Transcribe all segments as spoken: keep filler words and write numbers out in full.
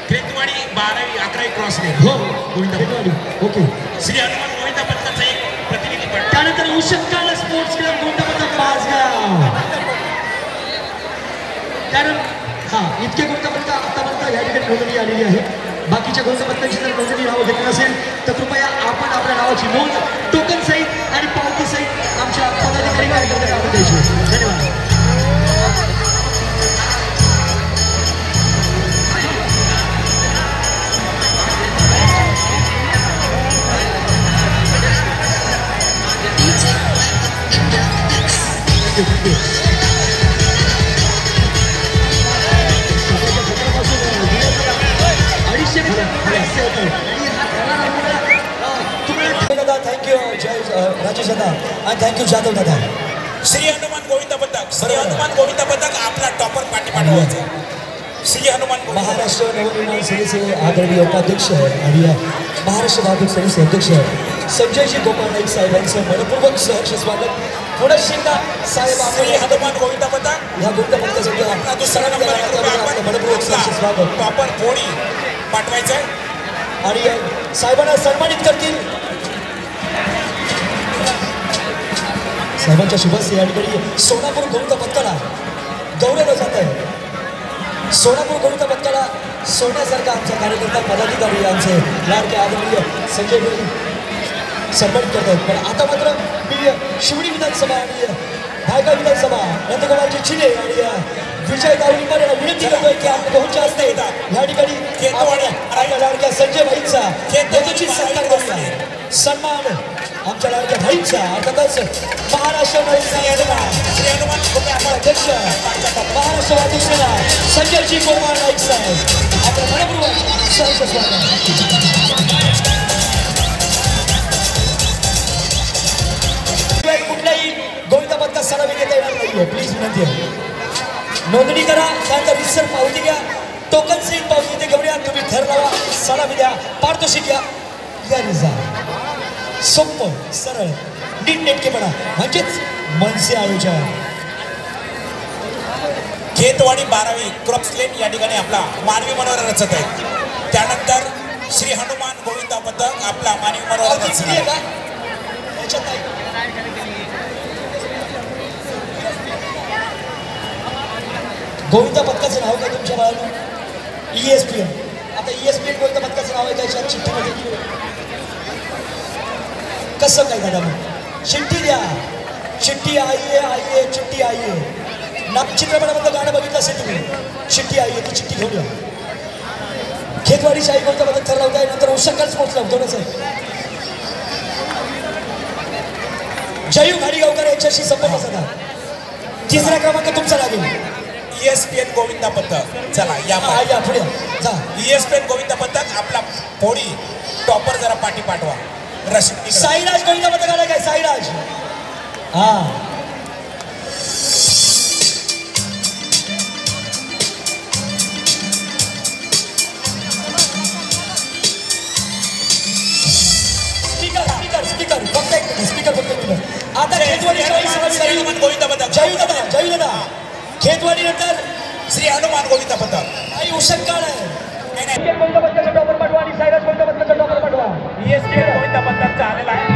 खेतवाडी बारावी अकरावी क्रॉस केली. हो खेतवाडी. ओके. श्री हनुमान गोविंदा पथकाचा एक प्रतिनिधी पट. त्यानंतर उशक्काला स्पोर्ट्स क्लब गोविंदा पथक पाचगाव. कारण हा इतके गोविंदा पथक आतापर्यंत या ठिकाणी नोंदणी आलेली आहे. बाकीच्या गोविंदा पथकांची जर नोंदणी नावं घेतली नसेल तर कृपया आपण आपल्या नावाची नोंद टोकन सहित आणि पावती सहित आमच्या पदाधिकारी कार्यकर्त्यांना आपण द्यायची. धन्यवाद. थँक्यू राजेश दादा आणि थँक्यू जाधव दादा. श्री हनुमान गोविंदा पथक श्री हनुमान गोविंदा पथक आपला टॉपर पाठी पाठवायचा. श्री हनुमान महाराष्ट्र नवनिर्माण सेनेचे आदरणीय उपाध्यक्ष आणि महाराष्ट्र वाहतूक सेनेचे अध्यक्ष संजयजी गोपाळ नाईक साहेबांचं मनपूर्वक सहर्ष स्वागत. पुढे शिंदा साहेब श्री हनुमान गोविंदा पथक ह्या गोविंदा पथकासाठी आपला दुसरा नंबर मनपूर्वक सहर्ष स्वागत. टॉपर फोडी पाठवायचं आहे आणि साहेबांना सन्मानित करतील. साहेबांच्या शुभस्ते या ठिकाणी सोलापूर गोविंदा पथकाला गौरवलं जात आहे. सोलापूर गोविंदा पथकाला सोन्यासारखा आमचा कार्यकर्ता पदाधिकारी आमचे लाडके आदरणीय संजय भाई सन्मानित करत आहेत. पण आता मात्र मी शिवडी विधानसभा आणि भायखळा विधानसभा नंदकुमारजी चिले आणि विजय दावलीकर यांना विनंती करतोय की आपण बहुच्या असते या ठिकाणी आपल्या लाडक्या संजय भाईंचा यथोचित सत्कार करूया. सन्मान आमच्या लाडक्या भाईंचा अर्थातच महाराष्ट्र अध्यक्ष महाराष्ट्र वाहतूक सेना संजयजी गोपाळ नाईक साहेब आपल्या मनपूर्वक सहर्ष स्वागत. कुठल्याही गोविंदा पथकात सलामी देता येणार नाहीये. प्लीज विनंती आहे. नोंदणी करा. त्यानंतर रिसर पावती घ्या. टोकन सहित पावती इथे घेऊन या. तुम्ही घर लावा. सलामी द्या. पारितोषिक घ्या. या रिझा सोपं सरळ नीटनेटकेपणा म्हणजेच मनसे आयोजन. खेतवाडी बारावी क्रॉप्स लेन या ठिकाणी आपला मानवी मनोरा रचत आहे. त्यानंतर श्री हनुमान गोविंदा पथक आपला मानवी मनोरा रचत आहे. गोविंदा पथकाचं नाव काय तुमच्या बाळाला? E S P N. आता E S P N Govinda पथकाचं नाव आहे त्याच्या चिठ्ठीमध्ये. कसं काय दादा मग चिठ्ठी द्या. चिठ्ठी आई आहे आई आहे चिठ्ठी आई आहे. ना चित्रपटामधलं गाणं बघितलं असेल तुम्ही. चिठ्ठी आई आहे ती चिठ्ठी घेऊन या. खेतवाडीची आई गोविंदा पथक ठरवताय. नंतर उशक्काच पोहोचला दोनच आहे. जयू घाडीगावकर यांच्याशी संपर्क साधा. तिसरा क्रमांक तुमचा लागेल. E S P N Govinda पथक. चला या या पुढे जा. E S P N Govinda पथक आपला फोडी टॉपर जरा पाठी पाठवा. रशीद साईराज गोविंदा पथक आला काय? साईराज हा स्पीकर स्पीकर स्पीकर फक्त एक मिनिट स्पीकर फक्त एक मिनिट. आता खेतवाडी गोविंदा पथक जयू दादा जयू दादा खेतवाडी नंतर श्री हनुमान गोविंदा पथक. काही उशक्काळ आहे. गोविंदा पथकाचा टॉपर पाठवा आणि साईराज गोविंदा पथकाचा टॉपर पाठवा. E S P N Govinda पथकचा आलेला आहे.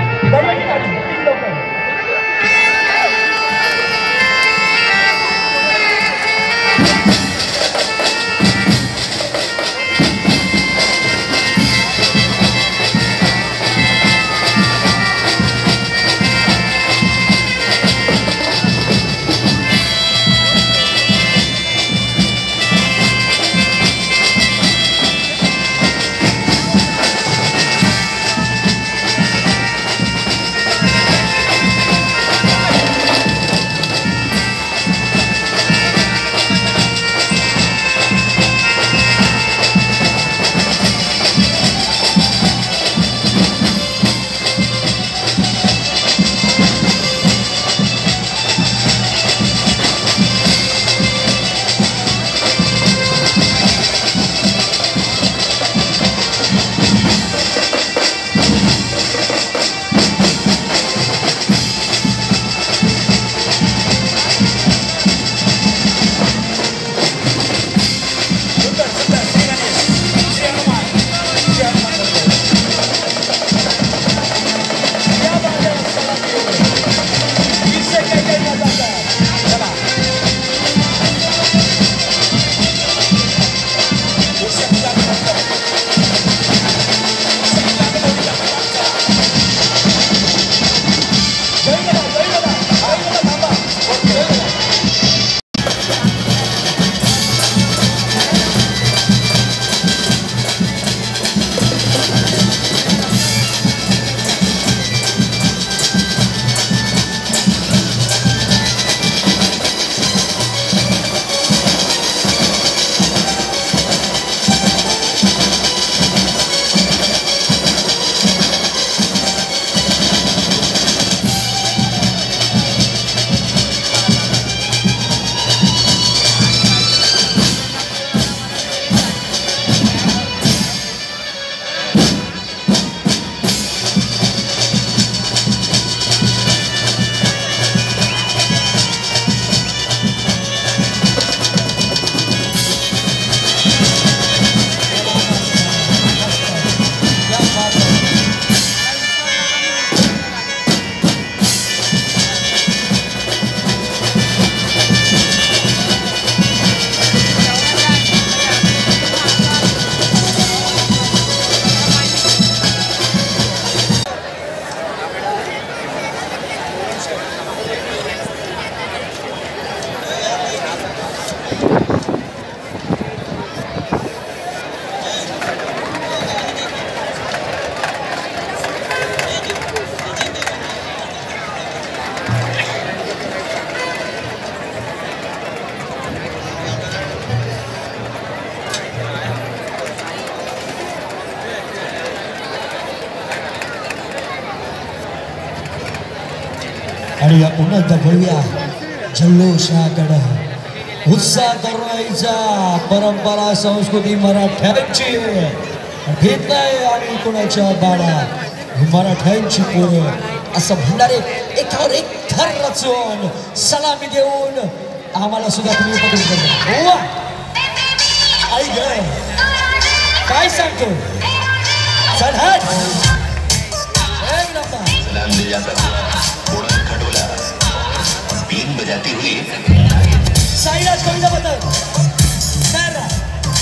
आणि या उन्हात भव्या जल्लोषाकडे उत्साह तरुणाईचा परंपरा संस्कृती मराठ्यांची भेटलाय आम्ही कोणाच्या बाळा मराठ्यांची पोरं असं म्हणणारे एकावर एक थर रचून सलामी देऊन आम्हाला सुद्धा तुम्ही उपक्रम करा. आई ग काय सांगतो चल हट एक नंबर सलाम दे जाता थोड़ा खटोला बीन बजाती हुई साईराज कविता बदल तयार राहा.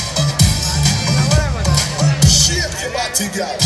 Shit, you're about to go.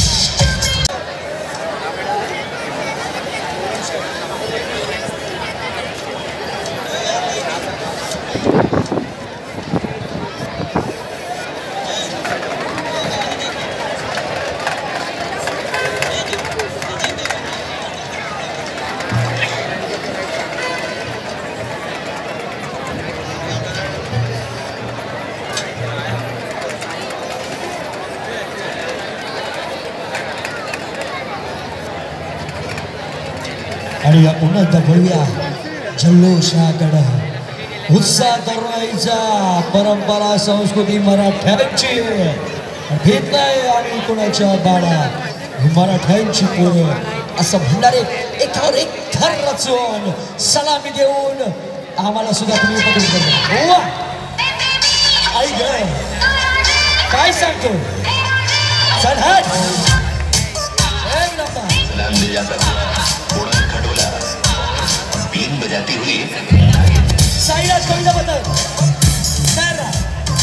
आणि या उन्हात भव्या जल्लोषाकडे उत्साह तरुणाईचा परंपरा संस्कृती मराठ्यांची भेटलाय आम्ही कोणाच्या बाळा मराठ्यांची पोरं असं म्हणणारे एकावर एक थर रचून सलामी देऊन आम्हाला सुद्धा तुम्ही उपक्रम करा. आई ग काय सांगतो चल हट एक नंबर सलाम दे जाता थोड़ा खटोला बीन बजाती हुई साईराज कविता बदल तयार राहा.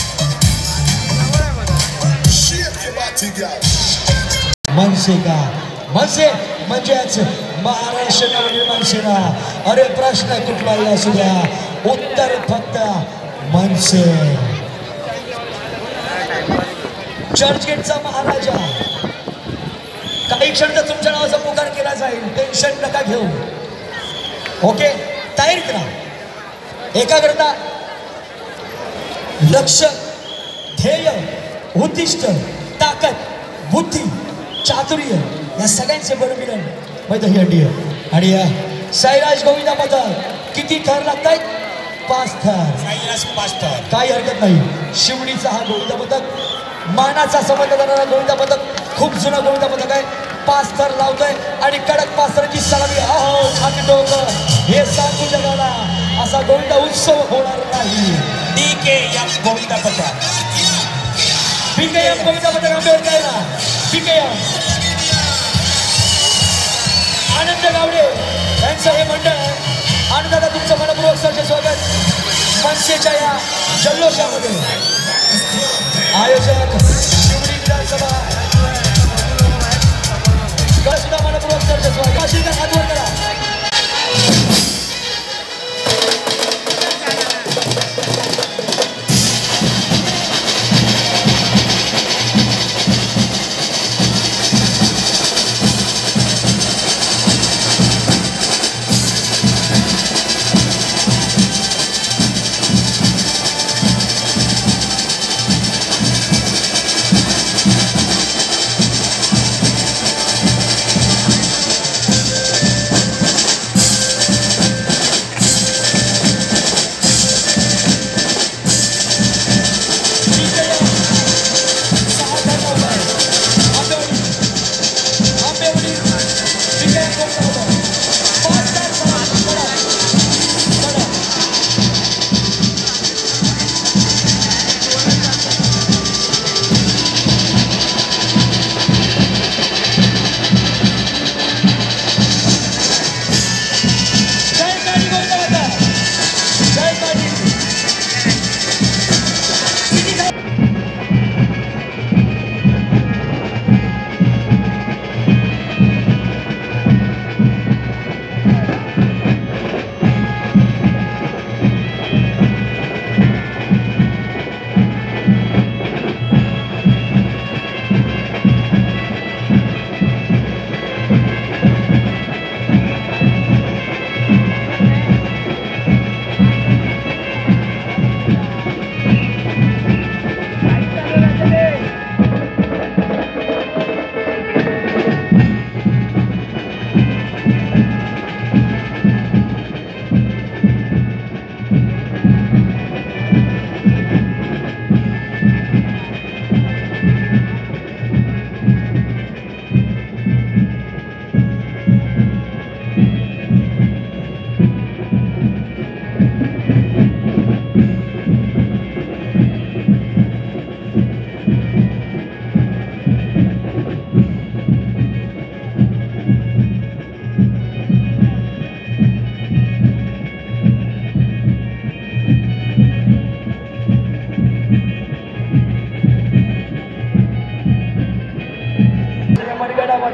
Shit, you're about to go. मनसे का मनसे म्हणजेच महाराष्ट्र नवनिर्माण सेना. अरे प्रश्न कुठलाही असू द्या उत्तर फक्त मनसे. चर्चगेटचा महाराजा काही क्षण तर तुमच्या नावाचा पुकार केला जाईल. टेन्शन नका घेऊ. ओके तयारीत राहा. एकाग्रता लक्ष ध्येय उद्दिष्ट ताकद बुद्धी चातुर्य या सगळ्यांचे बळमिलन माहिती ही अंडी आहे. आणि या साईराज गोविंदा बद्दल किती थर लागतायत पाच थर. साईराज पाच थर. काही हरकत नाही. शिवणीचा हा गोविंदा पदक मानाचा संबंध करणारा गोविंदा पदक खूप जुना गोविंदा पदक आहे. पाच थर लावतोय आणि कडक पाच थराची सलामी. अहो छाती डोकं हे सांगू जगाला असा गोविंदा उत्सव होणार नाही. डी के एम गोविंदा पथक. पीकेएम गोविंदा पथक आंबेडकर ना पीकेएम आनंद गावडे यांचं हे मंडळ आनंदाला तुमचं मनपूर्वक सहर्ष स्वागत. मनसेच्या या जल्लोषामध्ये आयोजक शिवडी विधानसभा सुद्धा मनपूर्वक सहर्ष स्वागत. आशीर्वाद हातवर करा.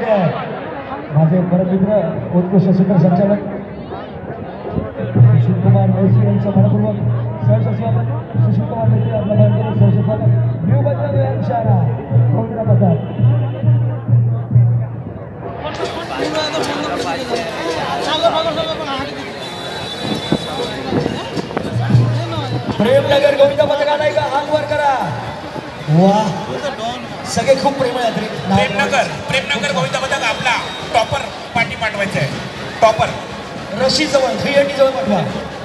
माझे परममित्र उत्कृष्ट सूत्रसंचालक सुशील कुमार मेहसी यांचं मनपूर्वक सहर्ष स्वागत. सुशील कुमार मेहसी आपला मनपूर्वक सहर्ष स्वागत. न्यू बजरंग यांच्या गोविंदा पथक प्रेमनगर गोविंदा पथकाला एक हात वर करा. वा सगळे खूप प्रेमळ आहेत रे. प्रेमनगर प्रेमनगर गोविंदा पथक आपला टॉपर पाठी पाठवायचा आहे. टॉपर रशी जवळ थ्री एटी जवळ पाठवा.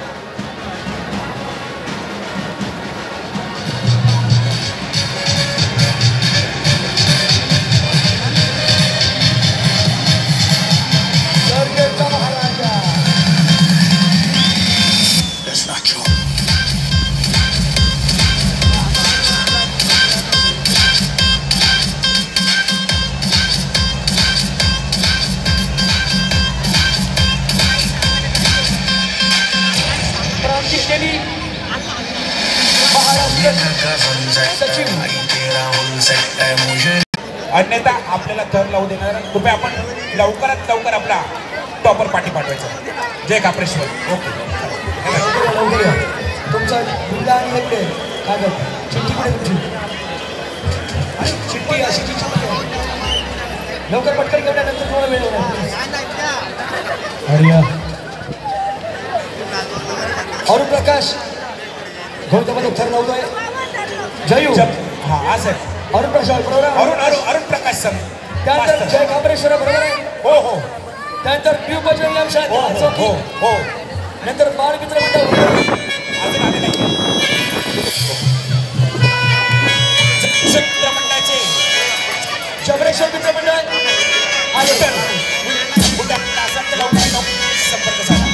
अन्यथा आपल्याला थर लावू देणार. कृपया आपण लवकरात लवकर आपला टॉपर पाठी पाठवायचा. जय काप्रेश्वर. ओके तुमचा बिल्ला आणि एक कागद चिठ्ठी पुढे तुमची आणि चिठ्ठी अशी चिठ्ठी लवकर पटकन घेण्यानंतर तुम्हाला वेळ होणार. अरुण प्रकाश गौतमध्ये थर लावतोय. जयू हा आज आहे अरुण प्रकाश बरोबर. अरुण अरुण अरुण प्रकाश सर. त्यानंतर जय कांबरेश्वर बरोबर आहे. हो हो. त्यानंतर न्यू बजरंग यांच्या हो हो हो. नंतर बाळमित्र मंडळ अजून आले नाही. मंडळाचे चबरेश्वर मित्र मंडळ आणि संपर्क झाला.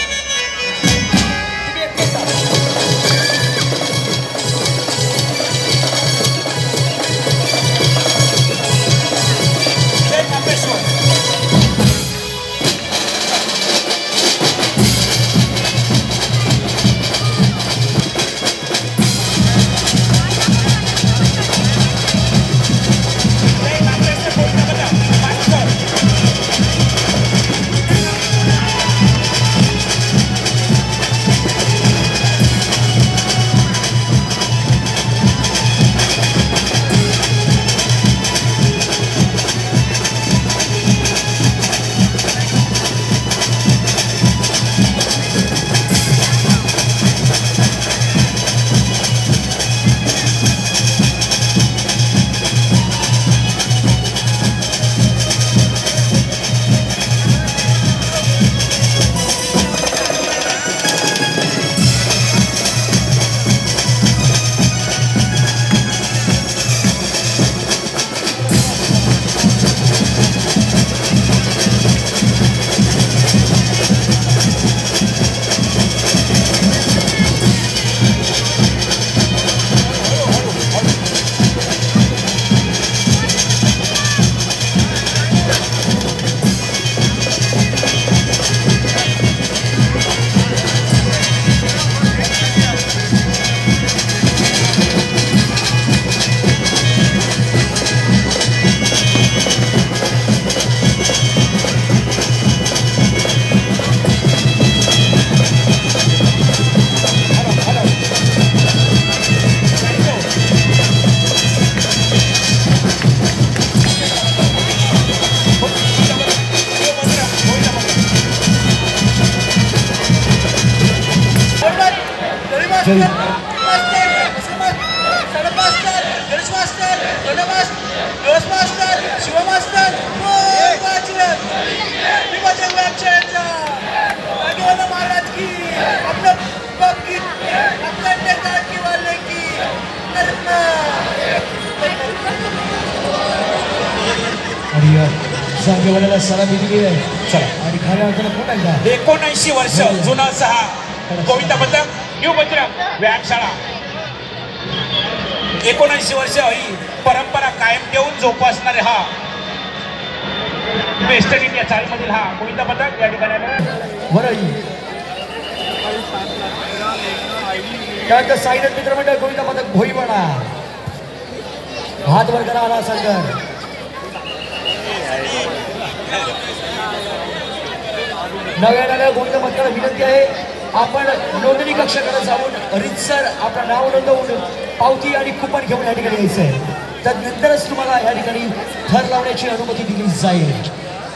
सलामी दिली आहे. चला आणि खऱ्या अर्थानं पुन्हा एकदा एकोणऐंशी वर्ष जुना सहा गोविंदा पथक न्यू बजरंग व्यायामशाळा. एकोणऐंशी वर्ष ही परंपरा कायम ठेवून जोपासणारे हा वेस्टर्न इंडिया चाळीमधील हा गोविंदा पथक या ठिकाणी वरळी. त्यानंतर साईनाथ मित्रमंडळ गोविंदा पथक भोईवाडा. हात वर करा आला संघ. नव्या नव्या गोविंद भक्ताला विनंती आहे, आपण नोंदणी कक्षाकडे जाऊन रीतसर आपलं नाव नोंदवून पावती आणि कुपन घेऊन या ठिकाणी यायचं आहे. त्यानंतरच तुम्हाला या ठिकाणी थर लावण्याची अनुमती दिली जाईल.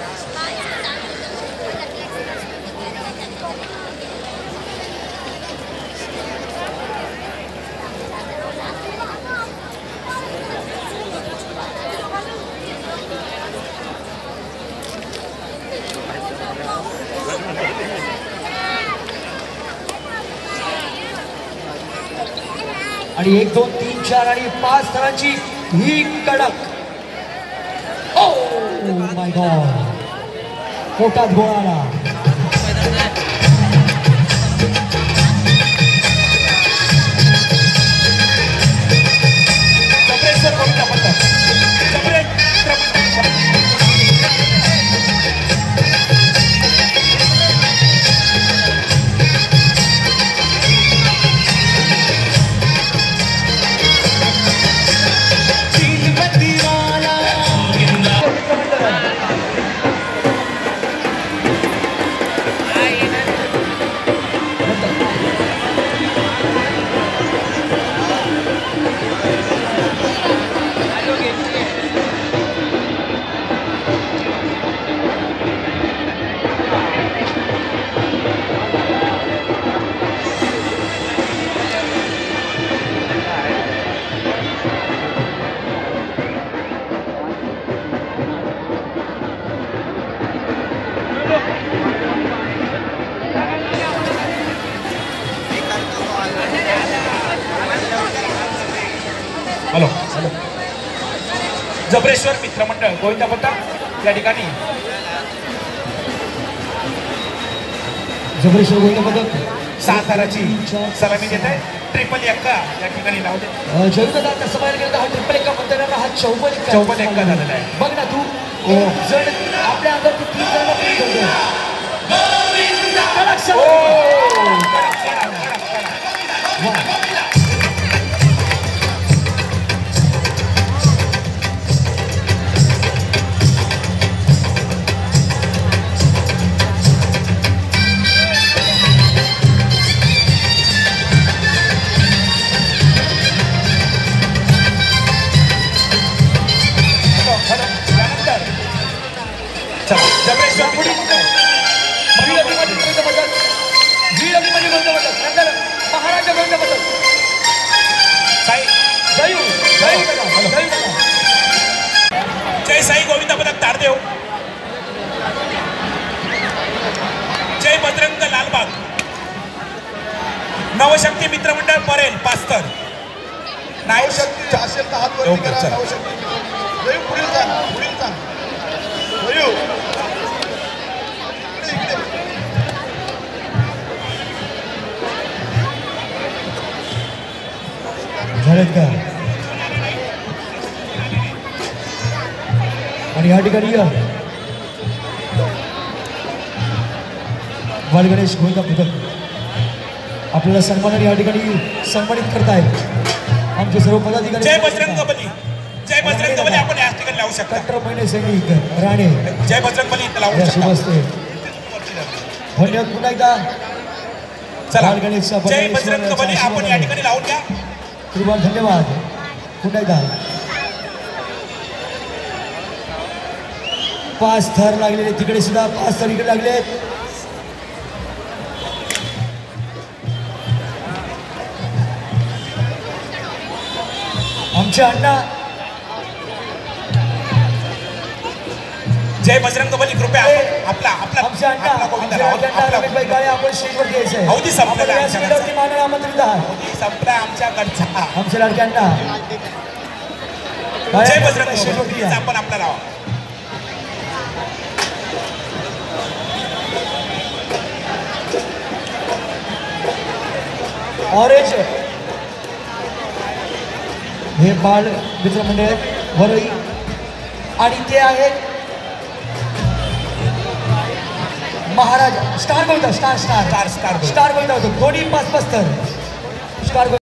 आणि एक दोन तीन चार आणि पाच थरांची ही कडक. ओ माय गॉड, पोटात गोळा आला. हॅलो हॅलो जबरेश्वर मित्रमंडळ गोविंदा पथक या ठिकाणी जबरेश्वर गोविंदा पथक सात हाराची सलामी देत आहे. ट्रिपल एक्का या ठिकाणी लावते. जयदादा तसं पाहायला गेलं तर हा ट्रिपल एक्का म्हणताना हा चौपन एक्का चौपन एक्का झालेला आहे. बघ ना तू, जण आपल्या अंगात तू तीन जण महाराजा गोविंद पथक जय साई गोविंद पथक तारदेव, जय बजरंग लालबाग, नवशक्ती मित्रमंडळ परेल पास्तर. नवशक्ती असेल तर हात वरती करा. नवशक्ती वयू पुढील जा, पुढील जा वयू. झालेत का? आणि या ठिकाणी बालगणेश गोविंदा पथक आपल्याला सन्मानाने या ठिकाणी सन्मानित करतायत आमचे सर्व पदाधिकारी. जय बजरंग बली, जय बजरंग बली. आपण या ठिकाणी लावू शकता. अठरा महिने सैनिक राणे जय बजरंग बली लावू या शकता. शुभ असते. धन्यवाद पुन्हा एकदा. चला बालगणेशचा जय बजरंग बली आपण या ठिकाणी लावून घ्या. कृपा धन्यवाद पुन्हा एकदा. पाच थर लागलेले तिकडे सुद्धा पाच थर इकडे लागलेत. आमचे अण्णा जय बजरंग बली कृपया आपला आपला आमचे अण्णा आपला गोविंदा लावा. आपला रमेशभाई काळे आपण स्टेजवरती यायचंय. अवधी संपलेला आहे आमच्या स्टेजवरती माननीय आमंत्रित आहात. अवधी संपला आमच्याकडचा. आमचे लाडके अण्णा जय बजरंग बली आपण आपला लावा. ऑरेंज हे बाळ मित्रमंडळ वरळी आणि ते आहेत Maharaj star Govinda. Star star star star star Govinda होतो. दोन्ही पाच पाच तर स्टार